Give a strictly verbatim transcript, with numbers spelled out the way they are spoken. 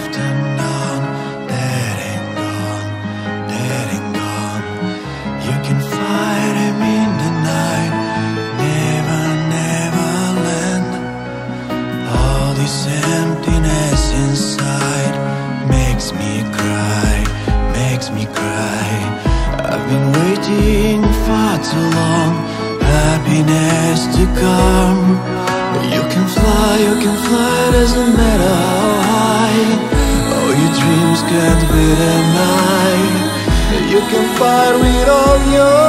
left undone, dead and gone, dead and gone. You can fight him in the night, never, never land. All this emptiness inside makes me cry, makes me cry. I've been waiting far too long, happiness to come. You can fly, you can fly, doesn't matter how high. Oh, your dreams can't be denied. You can fight with all your